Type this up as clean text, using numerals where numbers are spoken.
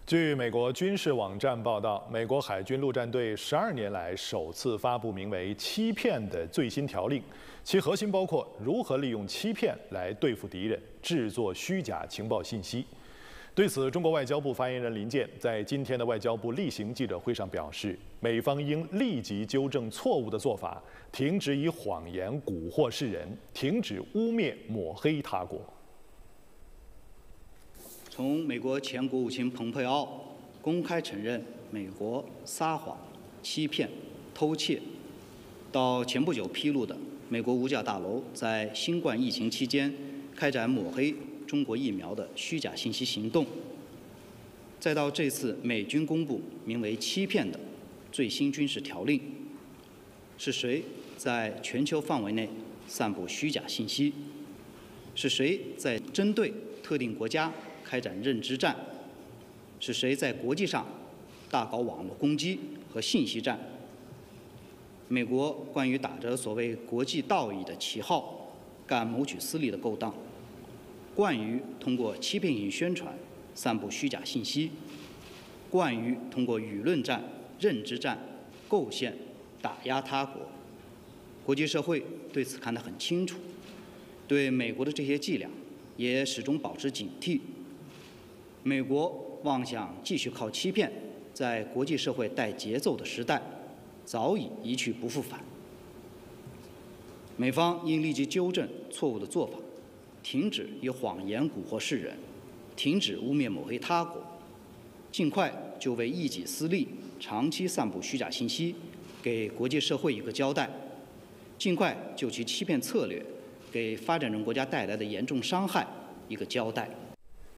据美国军事网站报道，美国海军陆战队12年来首次发布名为“欺骗”的最新条令，其核心包括如何利用欺骗来对付敌人，制作虚假情报信息。对此，中国外交部发言人林健在今天的外交部例行记者会上表示，美方应立即纠正错误的做法，停止以谎言蛊惑世人，停止污蔑抹黑他国。 从美国前国务卿蓬佩奥公开承认美国撒谎、欺骗、偷窃，到前不久披露的美国五角大楼在新冠疫情期间开展抹黑中国疫苗的虚假信息行动，再到这次美军公布名为“欺骗”的最新军事条令，是谁在全球范围内散布虚假信息？是谁在针对特定国家 开展认知战，是谁在国际上大搞网络攻击和信息战？美国关于打着所谓国际道义的旗号干谋取私利的勾当，惯于通过欺骗性宣传散布虚假信息，惯于通过舆论战、认知战构陷打压他国。国际社会对此看得很清楚，对美国的这些伎俩也始终保持警惕。 美国妄想继续靠欺骗在国际社会带节奏的时代，早已一去不复返。美方应立即纠正错误的做法，停止以谎言蛊惑世人，停止污蔑抹黑他国，尽快就为一己私利长期散布虚假信息给国际社会一个交代，尽快就其欺骗策略给发展中国家带来的严重伤害一个交代。